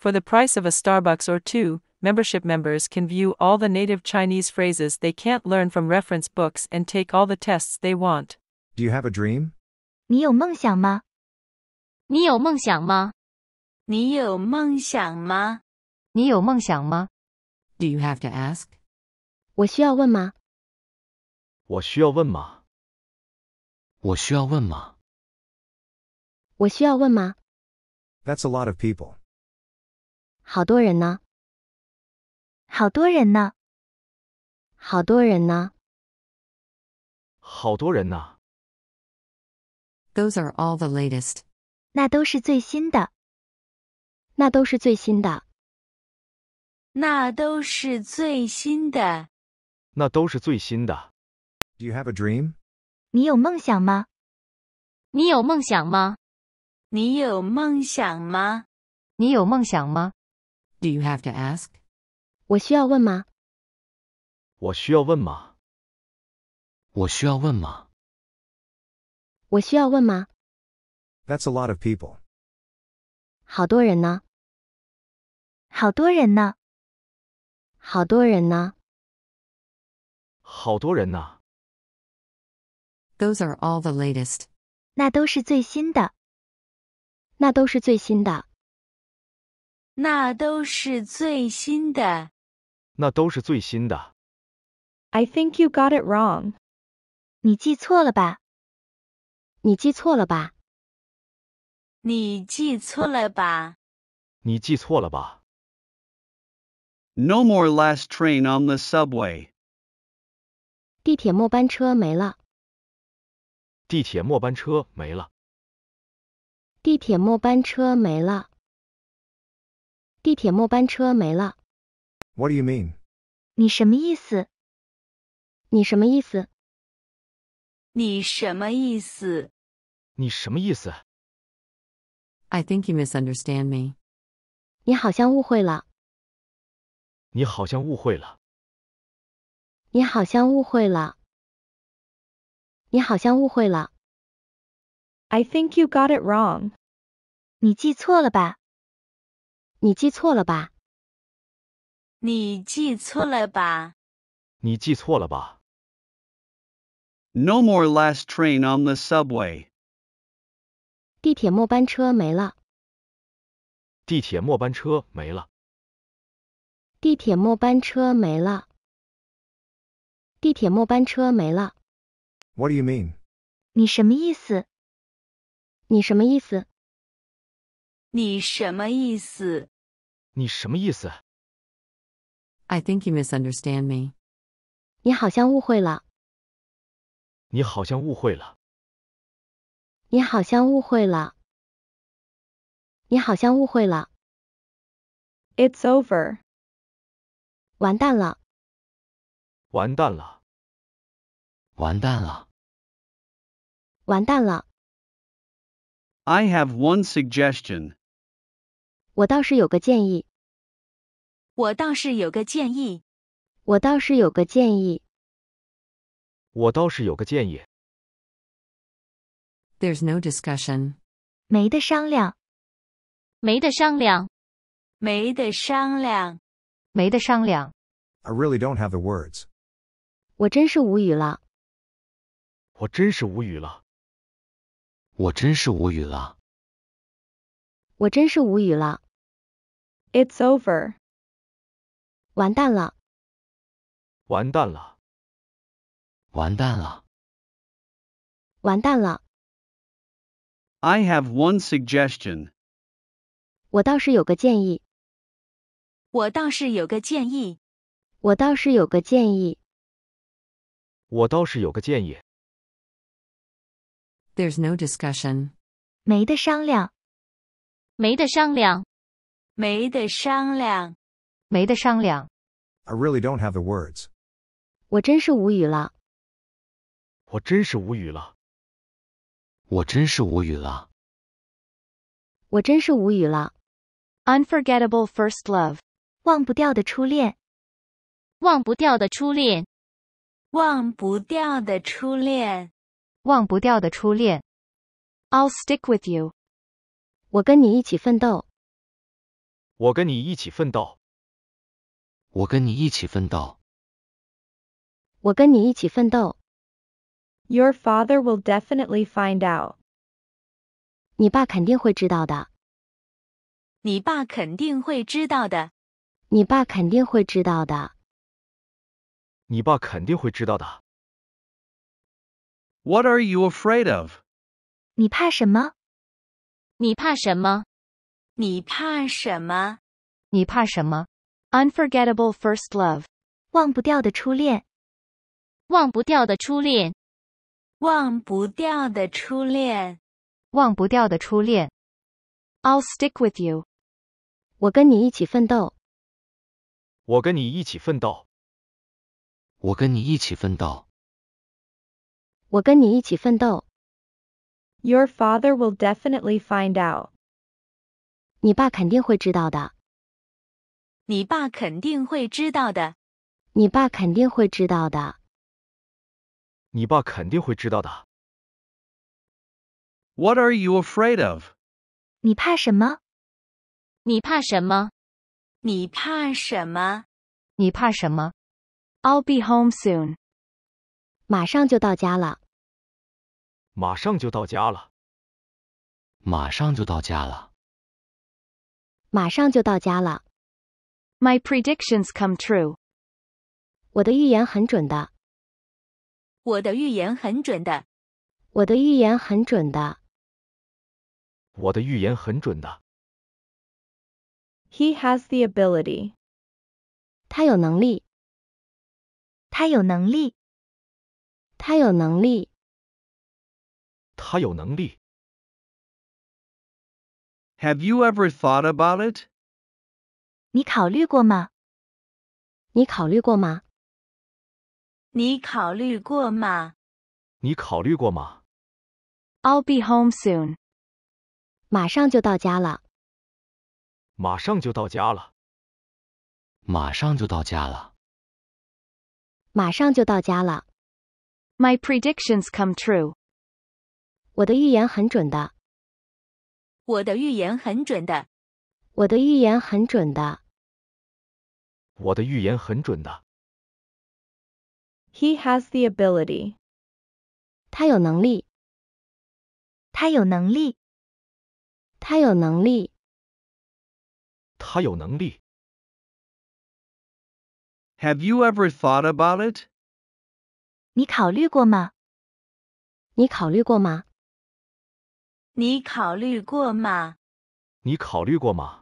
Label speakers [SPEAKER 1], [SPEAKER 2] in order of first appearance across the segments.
[SPEAKER 1] For the price of a Starbucks or two, membership members can view all the native Chinese phrases they can't learn from reference books and take all the tests they want.
[SPEAKER 2] Do you have a dream?
[SPEAKER 3] 你有梦想吗？
[SPEAKER 4] 你有梦想吗？
[SPEAKER 5] 你有梦想吗？
[SPEAKER 4] 你有梦想吗？
[SPEAKER 1] Do you have to ask?
[SPEAKER 3] 我需要问吗？
[SPEAKER 6] 我需要问吗？
[SPEAKER 7] 我需要问吗？
[SPEAKER 3] 我需要问吗？
[SPEAKER 2] That's a lot of people.
[SPEAKER 3] 好多人呢。好多人呢。好多人呢。
[SPEAKER 6] 好多人呢。
[SPEAKER 1] Those are all the latest.
[SPEAKER 3] 那都是最新的。那都是最新的。
[SPEAKER 5] 那都是最新的。
[SPEAKER 6] 那都是最新的。
[SPEAKER 2] Do you have a dream?
[SPEAKER 3] 你有梦想吗？
[SPEAKER 4] 你有梦想吗？
[SPEAKER 5] 你有梦想吗？
[SPEAKER 4] 你有梦想吗？
[SPEAKER 1] Do you have to ask?
[SPEAKER 3] 我需要问吗？
[SPEAKER 6] 我需要问吗？
[SPEAKER 7] 我需要问吗？
[SPEAKER 3] 我需要问吗？
[SPEAKER 2] That's a lot of people.
[SPEAKER 3] 好多人呢。好多人呢。好多人呢。
[SPEAKER 6] 好多人呢。
[SPEAKER 1] Those are all the latest.
[SPEAKER 3] 那都是最新的。那都是最新的。
[SPEAKER 5] 那都是最新的。
[SPEAKER 6] 那都是最新的。
[SPEAKER 8] I think you got it wrong.
[SPEAKER 3] 你记错了吧？你记错了吧？
[SPEAKER 5] 你记错了吧？
[SPEAKER 6] 你记错了吧？
[SPEAKER 9] No more last train on the subway.
[SPEAKER 3] 地铁末班车没了。
[SPEAKER 6] 地铁末班车没了。
[SPEAKER 3] 地铁末班车没了。地铁末班车没了。
[SPEAKER 2] What do you mean?
[SPEAKER 3] 你什么意思？你什么意思？
[SPEAKER 5] 你什么意思？
[SPEAKER 6] 你什么意思？
[SPEAKER 1] I think you misunderstand me.
[SPEAKER 3] 你好像误会了。
[SPEAKER 6] 你好像误会了。
[SPEAKER 3] 你好像误会了。你好像误会了。
[SPEAKER 8] I think you got it wrong.
[SPEAKER 3] 你记错了吧？你记错了吧？
[SPEAKER 5] 你记错了吧？
[SPEAKER 6] 你记错了吧？
[SPEAKER 9] No more last train on the subway.
[SPEAKER 3] 地铁末班车没了。
[SPEAKER 6] 地铁末班车没了。
[SPEAKER 3] 地铁末班车没了。地铁末班车没了。
[SPEAKER 2] What do you mean?
[SPEAKER 3] 你什么意思？你什么意思？
[SPEAKER 5] 你什么意思？
[SPEAKER 6] 你什么意思？
[SPEAKER 1] I think you misunderstand me.
[SPEAKER 3] 你好像误会了。
[SPEAKER 6] 你好像误会了。
[SPEAKER 3] 你好像误会了。你好像误会了。
[SPEAKER 8] It's over.
[SPEAKER 3] 完蛋了。
[SPEAKER 6] 完蛋了。
[SPEAKER 7] 完蛋了。
[SPEAKER 3] 完蛋了。
[SPEAKER 9] I have one suggestion.
[SPEAKER 3] 我倒是有个建议。
[SPEAKER 5] 我倒是有个建议。
[SPEAKER 3] 我倒是有个建议。
[SPEAKER 6] 我倒是有个建议。
[SPEAKER 1] There's no discussion.
[SPEAKER 3] 没得商量。
[SPEAKER 4] 没得商量。
[SPEAKER 5] 没得商量。
[SPEAKER 4] 没得商量。
[SPEAKER 2] I really don't have the words.
[SPEAKER 3] 我真是无语了。
[SPEAKER 6] 我真是无语了。
[SPEAKER 7] 我真是无语了。
[SPEAKER 3] 我真是无语了。
[SPEAKER 8] It's over.
[SPEAKER 3] 完蛋了。
[SPEAKER 6] 完蛋了。
[SPEAKER 7] 完蛋了。
[SPEAKER 3] 完蛋了。
[SPEAKER 9] I have one suggestion.
[SPEAKER 3] 我倒是有个建议。
[SPEAKER 5] 我倒是有个建议。
[SPEAKER 3] 我倒是有个建议。
[SPEAKER 6] 我倒是有个建议。
[SPEAKER 1] There's no discussion.
[SPEAKER 3] 没得商量。
[SPEAKER 4] 没得商量。
[SPEAKER 5] 没得商量。
[SPEAKER 4] 没得商量。
[SPEAKER 2] I really don't have the words.
[SPEAKER 3] 我真是无语了。
[SPEAKER 6] 我真是无语了。
[SPEAKER 7] 我真是无语了。
[SPEAKER 3] 我真是无语了。
[SPEAKER 4] Unforgettable first love.
[SPEAKER 3] 忘不掉的初恋。
[SPEAKER 4] 忘不掉的初恋。
[SPEAKER 5] 忘不掉的初恋。
[SPEAKER 4] 忘不掉的初恋。I'll stick with you.
[SPEAKER 3] 我跟你一起奋斗。
[SPEAKER 6] 我跟你一起奋斗。
[SPEAKER 7] 我跟你一起奋斗。
[SPEAKER 3] 我跟你一起奋斗。
[SPEAKER 8] Your father will definitely find out.
[SPEAKER 3] 你爸肯定会知道的。
[SPEAKER 5] 你爸肯定会知道的。
[SPEAKER 3] 你爸肯定会知道的。
[SPEAKER 6] 你爸肯定会知道的。
[SPEAKER 9] What are you afraid of?
[SPEAKER 3] 你怕什么？
[SPEAKER 4] 你怕什么？
[SPEAKER 5] 你怕什么？
[SPEAKER 4] 你怕什么？ Unforgettable first love.
[SPEAKER 3] 忘不掉的初恋。
[SPEAKER 4] 忘不掉的初恋。
[SPEAKER 5] 忘不掉的初恋。
[SPEAKER 4] 忘不掉的初恋。I'll stick with you.
[SPEAKER 3] 我跟你一起奋斗。
[SPEAKER 6] 我跟你一起奋斗。
[SPEAKER 7] 我跟你一起奋斗。
[SPEAKER 3] 我跟你一起奋斗。
[SPEAKER 8] Your father will definitely find out.
[SPEAKER 3] 你爸肯定会知道的。
[SPEAKER 5] 你爸肯定会知道的。
[SPEAKER 3] 你爸肯定会知道的。
[SPEAKER 6] 你爸肯定会知道的。
[SPEAKER 9] What are you afraid of?
[SPEAKER 3] 你怕什么？
[SPEAKER 4] 你怕什么？
[SPEAKER 5] 你怕什么？
[SPEAKER 4] 你怕什么？ I'll be home soon.
[SPEAKER 3] 马上就到家了。
[SPEAKER 6] 马上就到家了。
[SPEAKER 7] 马上就到家了。
[SPEAKER 3] 马上就到家了。
[SPEAKER 4] My predictions come true.
[SPEAKER 3] 我的预言很准的。
[SPEAKER 5] 我的预言很准的。
[SPEAKER 3] 我的预言很准的。
[SPEAKER 6] 我的预言很准的。
[SPEAKER 8] He has the ability.
[SPEAKER 3] 他有能力。他有能力。他有能力。
[SPEAKER 6] 他有能力。
[SPEAKER 9] Have you ever thought about it?
[SPEAKER 3] 你考虑过吗？你考虑过吗？
[SPEAKER 5] 你考虑过吗？
[SPEAKER 6] 你考虑过吗？
[SPEAKER 4] I'll be home soon.
[SPEAKER 3] 马上就到家了。
[SPEAKER 6] 马上就到家了。
[SPEAKER 7] 马上就到家了。
[SPEAKER 3] 马上就到家了。
[SPEAKER 4] My predictions come true.
[SPEAKER 3] 我的预言很准的。
[SPEAKER 5] 我的预言很准的。
[SPEAKER 3] 我的预言很准的。
[SPEAKER 6] 我的预言很准的。
[SPEAKER 8] He has the ability.
[SPEAKER 3] 他有能力。他有能力。他有能力。
[SPEAKER 6] 他有能力。
[SPEAKER 9] Have you ever thought about it?
[SPEAKER 3] 你考虑过吗？你考虑过吗？
[SPEAKER 5] 你考虑过吗？
[SPEAKER 6] 你考虑过吗？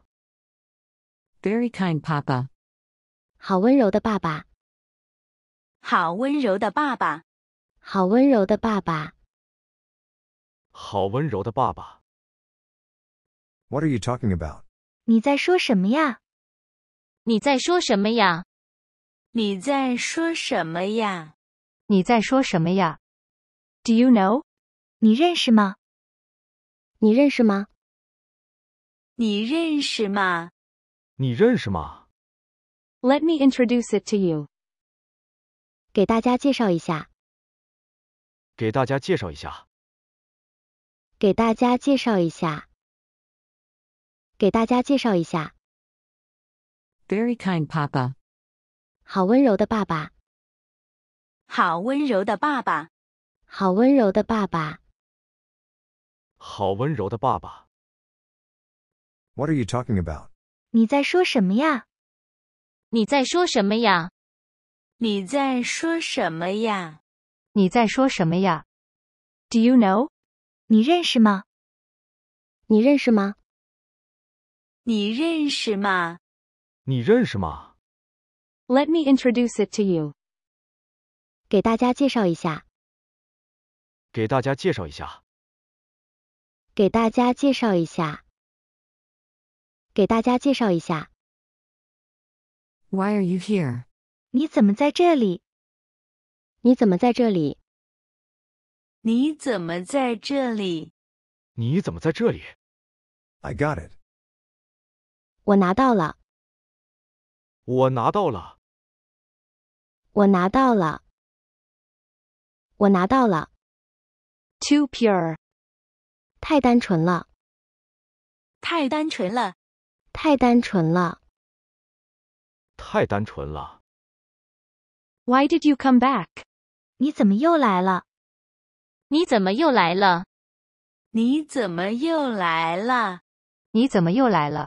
[SPEAKER 1] Very kind, Papa.
[SPEAKER 3] 好温柔的爸爸。
[SPEAKER 5] 好温柔的爸爸。
[SPEAKER 3] 好温柔的爸爸。
[SPEAKER 6] 好温柔的爸爸。
[SPEAKER 2] What are you talking about?
[SPEAKER 3] 你在说什么呀？
[SPEAKER 4] 你在说什么呀？
[SPEAKER 5] 你在说什么呀？
[SPEAKER 4] 你在说什么呀？ Do you know?
[SPEAKER 3] 你认识吗？你认识吗？
[SPEAKER 5] 你认识吗？
[SPEAKER 6] 你认识吗？
[SPEAKER 4] Let me introduce it to you.
[SPEAKER 3] 给大家介绍一下。
[SPEAKER 6] 给大家介绍一下。
[SPEAKER 3] 给大家介绍一下。给大家介绍一下。
[SPEAKER 1] Very kind, Papa.
[SPEAKER 3] 好温柔的爸爸。
[SPEAKER 5] 好温柔的爸爸。
[SPEAKER 3] 好温柔的爸爸。
[SPEAKER 6] 好温柔的爸爸。
[SPEAKER 2] What are you talking about?
[SPEAKER 3] 你在说什么呀？
[SPEAKER 4] 你在说什么呀？
[SPEAKER 5] 你在说什么呀？
[SPEAKER 4] 你在说什么呀？ Do you know?
[SPEAKER 3] 你认识吗？你认识吗？
[SPEAKER 5] 你认识吗？
[SPEAKER 6] 你认识吗？
[SPEAKER 4] Let me introduce it to you.
[SPEAKER 3] 给大家介绍一下。
[SPEAKER 6] 给大家介绍一下。
[SPEAKER 3] 给大家介绍一下。给大家介绍一下。
[SPEAKER 1] Why are you here?
[SPEAKER 3] 你怎么在这里？你怎么在这里？
[SPEAKER 5] 你怎么在这里？
[SPEAKER 6] 你怎么在这里？
[SPEAKER 2] I got it.
[SPEAKER 3] 我拿到了。
[SPEAKER 6] 我拿到了。
[SPEAKER 3] 我拿到了。我拿到了。
[SPEAKER 4] Too pure.
[SPEAKER 3] 太单纯了。
[SPEAKER 5] 太单纯了。
[SPEAKER 3] 太单纯了。
[SPEAKER 6] 太单纯了。
[SPEAKER 4] Why did you come back?
[SPEAKER 3] 你怎么又来了？
[SPEAKER 4] 你怎么又来了？
[SPEAKER 5] 你怎么又来了？
[SPEAKER 4] 你怎么又来了？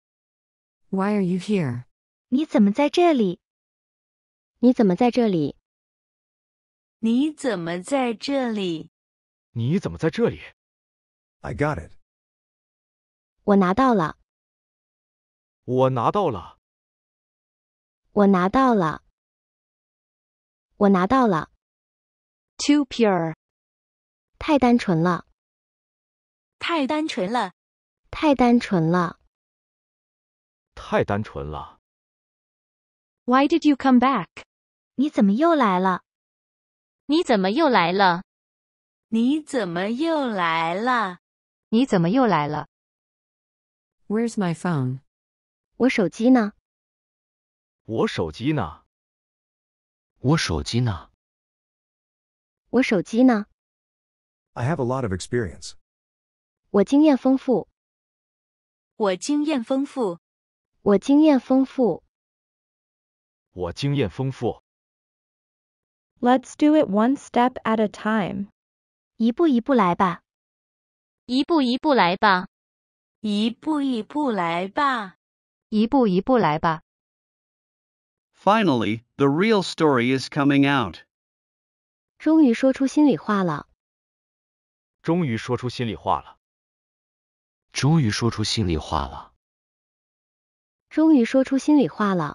[SPEAKER 1] Why are you here?
[SPEAKER 3] 你怎么在这里？你怎么在这里？
[SPEAKER 5] 你怎么在这里？
[SPEAKER 6] 你怎么在这里？
[SPEAKER 2] I got it.
[SPEAKER 3] 我拿到了。
[SPEAKER 6] 我拿到了。
[SPEAKER 3] 我拿到了。我拿到了。
[SPEAKER 4] Too pure.
[SPEAKER 3] 太单纯了。
[SPEAKER 5] 太单纯了。
[SPEAKER 3] 太单纯了。
[SPEAKER 6] 太单纯了。
[SPEAKER 4] Why did you come back?
[SPEAKER 3] 你怎么又来了？
[SPEAKER 4] 你怎么又来了？
[SPEAKER 5] 你怎么又来了？
[SPEAKER 4] 你怎么又来了？
[SPEAKER 1] Where's my phone?
[SPEAKER 3] 我手机呢？
[SPEAKER 6] 我手机呢？
[SPEAKER 7] 我手机呢？
[SPEAKER 3] 我手机呢？
[SPEAKER 2] I have a lot of experience.
[SPEAKER 3] 我经验丰富。
[SPEAKER 5] 我经验丰富。
[SPEAKER 3] 我经验丰富。
[SPEAKER 6] 我经验丰富。
[SPEAKER 8] Let's do it one step at a time.
[SPEAKER 3] 一步一步来吧。
[SPEAKER 4] 一步一步来吧。
[SPEAKER 5] 一步一步来吧。
[SPEAKER 4] 一步一步来吧。
[SPEAKER 9] Finally, the real story is coming out.
[SPEAKER 3] 终于说出心里话了。
[SPEAKER 6] 终于说出心里话了。
[SPEAKER 7] 终于说出心里话了。
[SPEAKER 3] 终于说出心里话了。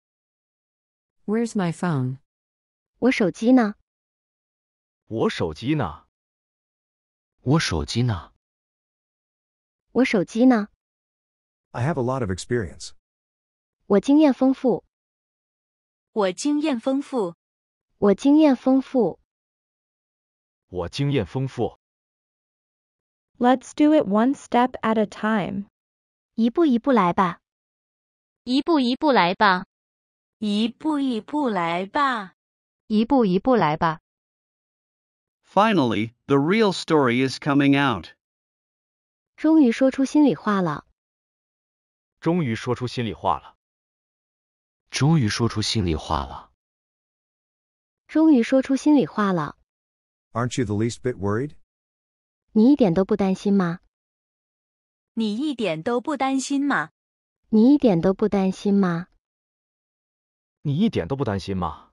[SPEAKER 1] Where's my phone?
[SPEAKER 3] 我手机呢？
[SPEAKER 6] 我手机呢？
[SPEAKER 7] 我手机呢？
[SPEAKER 3] 我手机呢？
[SPEAKER 2] I have a lot of experience.
[SPEAKER 3] 我经验丰富。
[SPEAKER 5] 我经验丰富。
[SPEAKER 3] 我经验丰富。
[SPEAKER 6] 我经验丰富。
[SPEAKER 8] Let's do it one step at a time.
[SPEAKER 3] 一步一步来吧。
[SPEAKER 4] 一步一步来吧。
[SPEAKER 5] 一步一步来吧。
[SPEAKER 4] 一步一步来吧。
[SPEAKER 9] Finally, the real story is coming out.
[SPEAKER 3] 终于说出心里话了。
[SPEAKER 6] 终于说出心里话了。
[SPEAKER 7] 终于说出心里话了。
[SPEAKER 3] 终于说出心里话了。
[SPEAKER 2] Aren't you the least bit worried?
[SPEAKER 3] 你一点都不担心吗？
[SPEAKER 5] 你一点都不担心吗？
[SPEAKER 3] 你一点都不担心吗？
[SPEAKER 6] 你一点都不担心吗？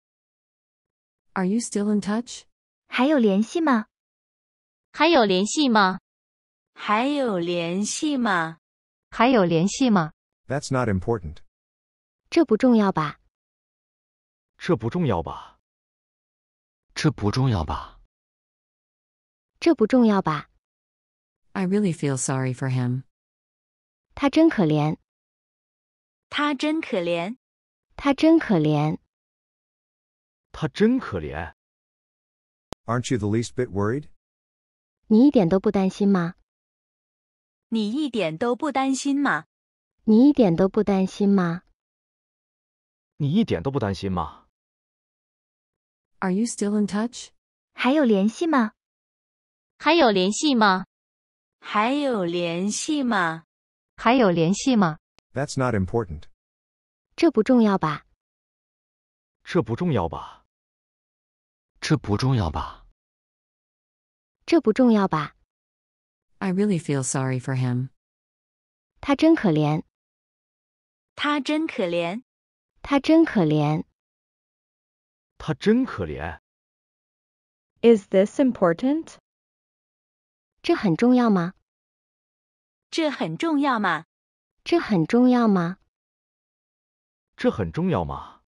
[SPEAKER 1] Are you still in touch?
[SPEAKER 3] 还有联系吗？
[SPEAKER 4] 还有联系吗？
[SPEAKER 5] 还有联系吗？
[SPEAKER 4] 还有联系吗？
[SPEAKER 2] That's not important.
[SPEAKER 3] 这不重要吧？
[SPEAKER 6] 这不重要吧？
[SPEAKER 7] 这不重要吧？
[SPEAKER 3] 这不重要吧？
[SPEAKER 1] I really feel sorry for him.
[SPEAKER 3] 他真可怜。
[SPEAKER 5] 他真可怜。
[SPEAKER 3] 他真可怜。
[SPEAKER 6] 他真可怜。
[SPEAKER 2] Aren't you the least bit worried?
[SPEAKER 3] 你一点都不担心吗？
[SPEAKER 5] 你一点都不担心吗？
[SPEAKER 3] 你一点都不担心吗？
[SPEAKER 6] 你一点都不担心吗？
[SPEAKER 1] Are you still in touch?
[SPEAKER 3] 还有联系吗？
[SPEAKER 4] 还有联系吗？
[SPEAKER 5] 还有联系吗？
[SPEAKER 4] 还有联系吗？
[SPEAKER 2] That's not important.
[SPEAKER 3] 这不重要吧？
[SPEAKER 6] 这不重要吧？
[SPEAKER 7] 这不重要吧？
[SPEAKER 3] 这不重要吧？
[SPEAKER 1] I really feel sorry for him.
[SPEAKER 3] 他真可怜。
[SPEAKER 5] 他真可怜。
[SPEAKER 3] 他真可怜。
[SPEAKER 6] 他真可怜。
[SPEAKER 8] Is this important?
[SPEAKER 3] 这很重要吗？
[SPEAKER 5] 这很重要吗？
[SPEAKER 3] 这很重要吗？
[SPEAKER 6] 这很重要吗？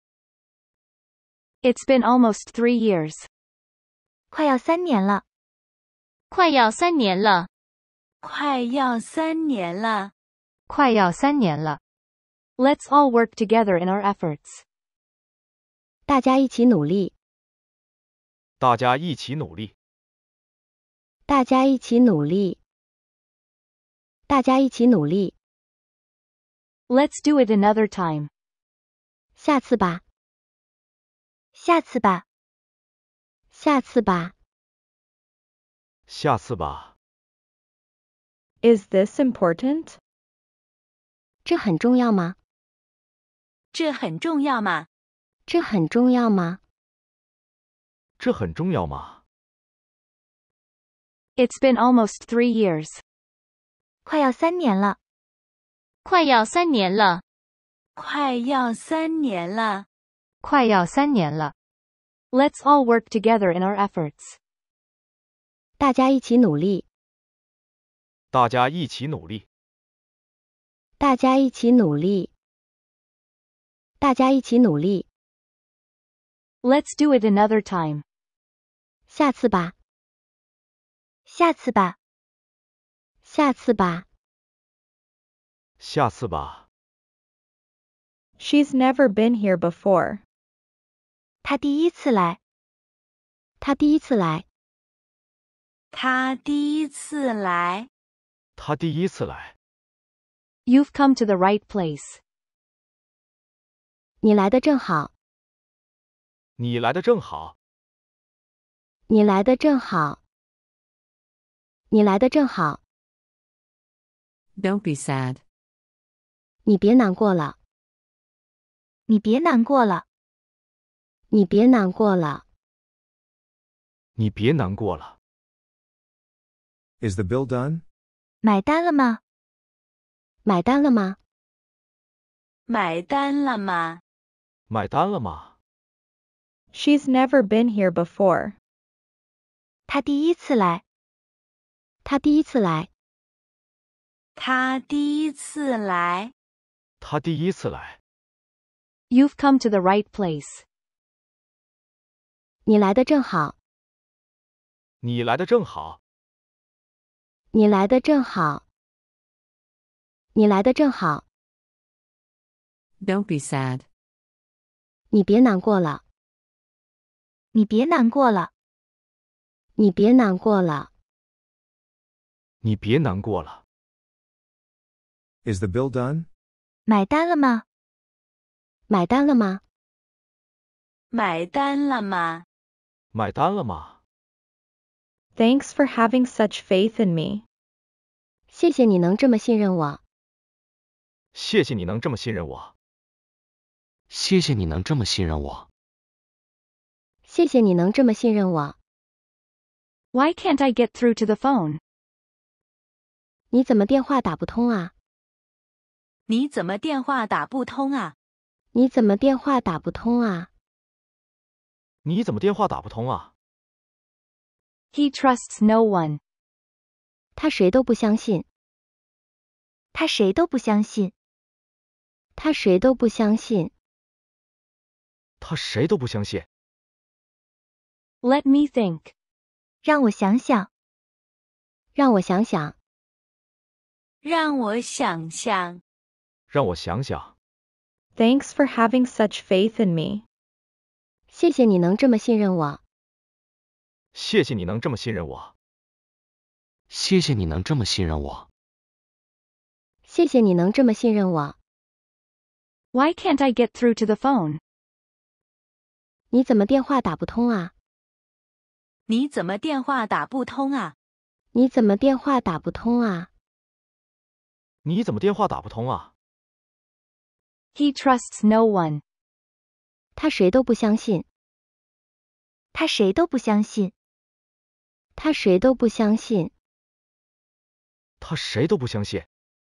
[SPEAKER 4] It's been almost 3 years.
[SPEAKER 3] 快要3年了。
[SPEAKER 4] 快要3年了。
[SPEAKER 5] 快要3年了。
[SPEAKER 4] 快要3年了。Let's all work together in our efforts.
[SPEAKER 3] 大家一起努力。
[SPEAKER 6] 大家一起努力。
[SPEAKER 3] 大家一起努力。大家一起努力。
[SPEAKER 4] Let's do it another time.
[SPEAKER 3] 下次吧。下次吧。下次吧。
[SPEAKER 6] 下次吧。
[SPEAKER 8] Is this important?
[SPEAKER 3] 这很重要吗？
[SPEAKER 5] 这很重要吗？
[SPEAKER 3] 这很重要吗？
[SPEAKER 6] 这很重要吗？
[SPEAKER 4] It's been almost 3 years.
[SPEAKER 5] 快要3年了。
[SPEAKER 4] 快要3年了。
[SPEAKER 5] 快要3年了。
[SPEAKER 4] 快要3年了。Let's all work together in our efforts.
[SPEAKER 3] 大家一起努力。
[SPEAKER 6] 大家一起努力。
[SPEAKER 3] 大家一起努力。大家一起努力。
[SPEAKER 4] Let's do it another time.
[SPEAKER 3] 下次吧。
[SPEAKER 5] 下次吧。
[SPEAKER 3] 下次吧。
[SPEAKER 6] 下次吧。
[SPEAKER 8] She's never been here before.
[SPEAKER 5] 她第一次来。
[SPEAKER 3] 他第一次来。
[SPEAKER 5] 她第一次来。
[SPEAKER 6] 他第一次来。
[SPEAKER 4] You've come to the right place.
[SPEAKER 3] 你来的正好。
[SPEAKER 6] 你来的正好。
[SPEAKER 3] 你来的正好。你来的正好。
[SPEAKER 1] Don't be sad.
[SPEAKER 3] 你别难过了。
[SPEAKER 5] 你别难过了。
[SPEAKER 3] 你别难过了。
[SPEAKER 6] 你别难过了。
[SPEAKER 2] Is the bill done?
[SPEAKER 5] 买单了吗？
[SPEAKER 3] 买单了吗？
[SPEAKER 5] 买单了吗？
[SPEAKER 6] 买单了吗？
[SPEAKER 8] She's never been here before.
[SPEAKER 5] 她第一次来。
[SPEAKER 3] 他第一次来。
[SPEAKER 5] 她第一次来。
[SPEAKER 6] 他第一次来。
[SPEAKER 4] You've come to the right place.
[SPEAKER 3] 你来的正好。
[SPEAKER 6] 你来的正好。
[SPEAKER 3] 你来的正好。你来的正好。
[SPEAKER 1] Don't be sad.
[SPEAKER 3] 你别难过了。
[SPEAKER 5] 你别难过了。
[SPEAKER 3] 你别难过了。
[SPEAKER 6] 你别难过了。
[SPEAKER 2] Is the bill done?
[SPEAKER 5] 买单了吗？
[SPEAKER 3] 买单了吗？
[SPEAKER 5] 买单了吗？
[SPEAKER 6] 买单了吗？
[SPEAKER 8] Thanks for having such faith in me.
[SPEAKER 3] 谢谢你能这么信任我。
[SPEAKER 6] 谢谢你能这么信任我。
[SPEAKER 7] 谢谢你能这么信任我。
[SPEAKER 3] 谢谢你能这么信任我。
[SPEAKER 4] Why can't I get through to the phone?
[SPEAKER 3] 你怎么电话打不通啊？
[SPEAKER 5] 你怎么电话打不通啊？
[SPEAKER 3] 你怎么电话打不通啊？
[SPEAKER 6] 你怎么电话打不通啊？
[SPEAKER 4] He trusts no one.
[SPEAKER 3] 他谁都不相信。
[SPEAKER 5] 他谁都不相信。
[SPEAKER 3] 他谁都不相信。
[SPEAKER 6] 他谁都不相信。
[SPEAKER 4] Let me think.
[SPEAKER 5] 让我想想。
[SPEAKER 3] 让我想想。
[SPEAKER 5] 让我想想。
[SPEAKER 6] 让我想想。
[SPEAKER 8] Thanks for having such faith in me.
[SPEAKER 3] 谢谢你能这么信任我。
[SPEAKER 6] 谢谢你能这么信任我。
[SPEAKER 7] 谢谢你能这么信任我。
[SPEAKER 3] 谢谢你能这么信任我。
[SPEAKER 4] Why can't I get through to the phone?
[SPEAKER 3] 你怎么电话打不通啊？
[SPEAKER 5] 你怎么电话打不通啊？
[SPEAKER 3] 你怎么电话打不通啊？
[SPEAKER 6] 你怎么电话打不通啊？
[SPEAKER 4] He trusts no one.
[SPEAKER 3] 他谁都不相信。
[SPEAKER 5] 他谁都不相信。
[SPEAKER 3] 他谁都不相信。
[SPEAKER 6] 他谁都不相信。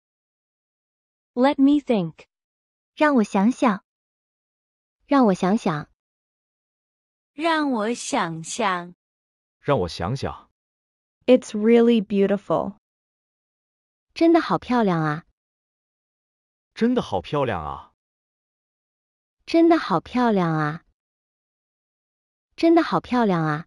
[SPEAKER 4] Let me think.
[SPEAKER 5] 让我想想。
[SPEAKER 3] 让我想想。
[SPEAKER 5] 让我想想。
[SPEAKER 6] 让我想想。
[SPEAKER 8] It's really beautiful.
[SPEAKER 3] 真的好漂亮啊！
[SPEAKER 6] 真的好漂亮啊！
[SPEAKER 3] 真的好漂亮啊！真的好漂亮啊！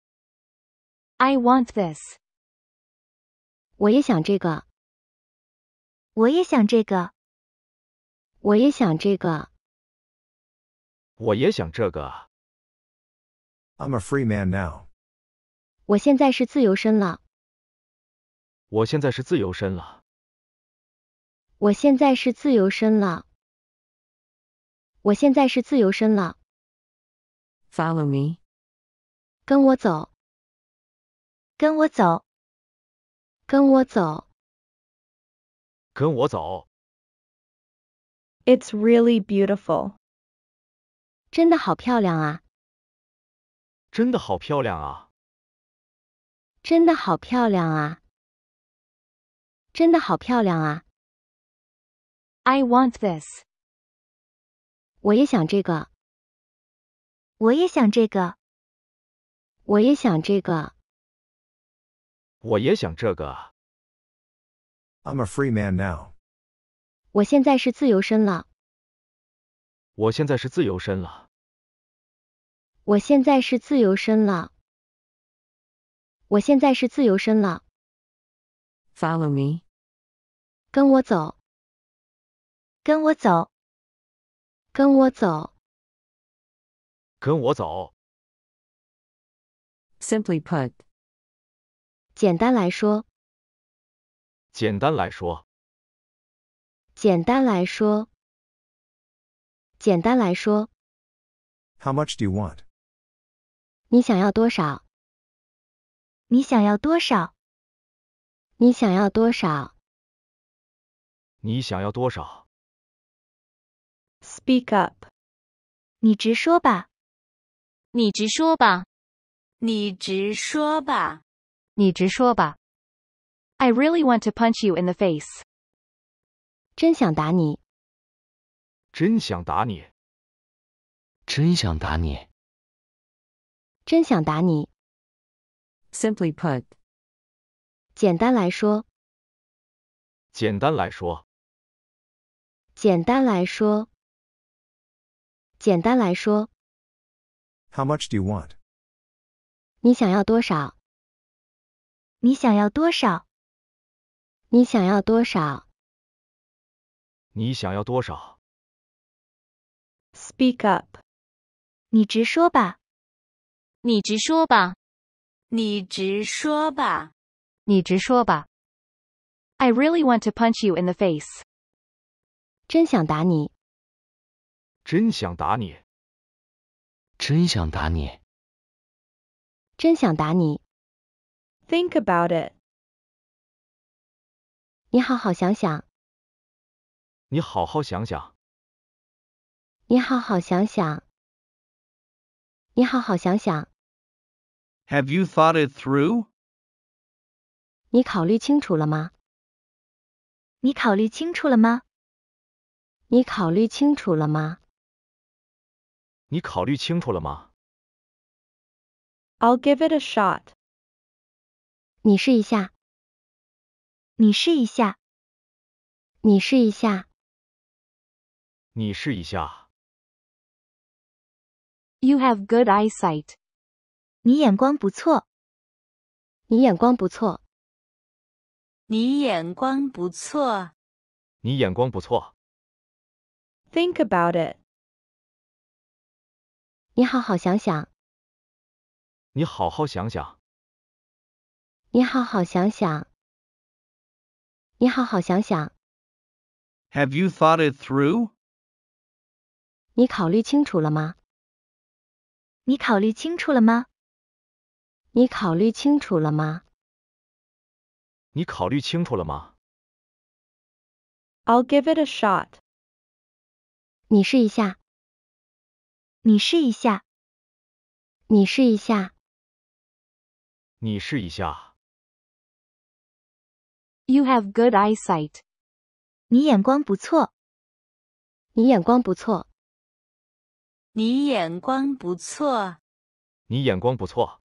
[SPEAKER 4] I want this.
[SPEAKER 3] 我也想这个。
[SPEAKER 5] 我也想这个。
[SPEAKER 3] 我也想这个。
[SPEAKER 6] 我也想这个。
[SPEAKER 2] I'm a free man now.
[SPEAKER 3] 我现在是自由身了。
[SPEAKER 6] 我现在是自由身了。
[SPEAKER 3] 我现在是自由身了。我现在是自由身了。
[SPEAKER 1] Follow me.
[SPEAKER 3] 跟我走。
[SPEAKER 5] 跟我走。
[SPEAKER 3] 跟我走。
[SPEAKER 6] 跟我走。
[SPEAKER 8] It's really beautiful.
[SPEAKER 3] 真的好漂亮啊！
[SPEAKER 6] 真的好漂亮啊！
[SPEAKER 3] 真的好漂亮啊！真的好漂亮啊！
[SPEAKER 4] I want this.
[SPEAKER 3] 我也想这个。
[SPEAKER 5] 我也想这个。
[SPEAKER 3] 我也想这个。
[SPEAKER 6] 我也想这个。
[SPEAKER 2] I'm a free man now.
[SPEAKER 3] 我现在是自由身了。
[SPEAKER 6] 我现在是自由身了。
[SPEAKER 3] 我现在是自由身了。我现在是自由身了。
[SPEAKER 1] Follow me.
[SPEAKER 3] 跟我走。
[SPEAKER 5] 跟我走。
[SPEAKER 3] 跟我走。
[SPEAKER 6] 跟我走。
[SPEAKER 1] Simply put.
[SPEAKER 3] 简单来说。
[SPEAKER 6] 简单来说。
[SPEAKER 3] 简单来说。简单来说。
[SPEAKER 2] How much do you want?
[SPEAKER 3] 你想要多少？
[SPEAKER 5] 你想要多少？
[SPEAKER 3] 你想要多少？
[SPEAKER 6] 你想要多少？
[SPEAKER 8] Speak up.
[SPEAKER 5] 你直说吧。
[SPEAKER 4] 你直说吧。
[SPEAKER 5] 你直说吧。
[SPEAKER 4] 你直说吧。I really want to punch you in the face.
[SPEAKER 3] 真想打你。
[SPEAKER 6] 真想打你。
[SPEAKER 7] 真想打你。
[SPEAKER 3] 真想打你。
[SPEAKER 1] Simply put.
[SPEAKER 3] 简单来说。
[SPEAKER 6] 简单来说。
[SPEAKER 3] 简单来说。简单来说。
[SPEAKER 2] How much do you want?
[SPEAKER 3] 你想要多少？
[SPEAKER 5] 你想要多少？
[SPEAKER 3] 你想要多少？
[SPEAKER 6] 你想要多少？
[SPEAKER 8] Speak up.
[SPEAKER 5] 你直说吧。
[SPEAKER 4] 你直说吧。
[SPEAKER 5] 你直说吧。
[SPEAKER 4] 你直说吧。I really want to punch you in the face.
[SPEAKER 3] 真想打你。
[SPEAKER 6] 真想打你。
[SPEAKER 7] 真想打你。
[SPEAKER 3] 真想打你。
[SPEAKER 8] Think about it.
[SPEAKER 3] 你好好想想。
[SPEAKER 6] 你好好想想。
[SPEAKER 3] 你好好想想。你好好想想。
[SPEAKER 9] Have you thought it through?
[SPEAKER 3] 你考虑清楚了吗？
[SPEAKER 5] 你考虑清楚了吗？
[SPEAKER 3] 你考虑清楚了吗？
[SPEAKER 6] 你考虑清楚了吗？
[SPEAKER 8] I'll give it a shot.
[SPEAKER 3] 你试一下。
[SPEAKER 5] 你试一下。
[SPEAKER 3] 你试一下。
[SPEAKER 6] 你试一下。
[SPEAKER 4] You have good eyesight.
[SPEAKER 5] 你眼光不错。
[SPEAKER 3] 你眼光不错。
[SPEAKER 5] 你眼光不错。
[SPEAKER 6] 你眼光不错。
[SPEAKER 8] Think about it.
[SPEAKER 3] 你好好想想。
[SPEAKER 6] 你好好想想。
[SPEAKER 3] 你好好想想。你好好想想。
[SPEAKER 9] Have you thought it through?
[SPEAKER 3] 你考虑清楚了吗？
[SPEAKER 5] 你考虑清楚了吗？
[SPEAKER 3] 你考虑清楚了吗？
[SPEAKER 6] 你考虑清楚了吗？
[SPEAKER 8] I'll give it a shot.
[SPEAKER 3] 你试一下。
[SPEAKER 5] 你试一下。
[SPEAKER 3] 你试一下。
[SPEAKER 6] 你试一下。
[SPEAKER 4] You have good eyesight.
[SPEAKER 5] 你眼光不错。
[SPEAKER 3] 你眼光不错。
[SPEAKER 5] 你眼光不错。
[SPEAKER 6] 你眼光不错。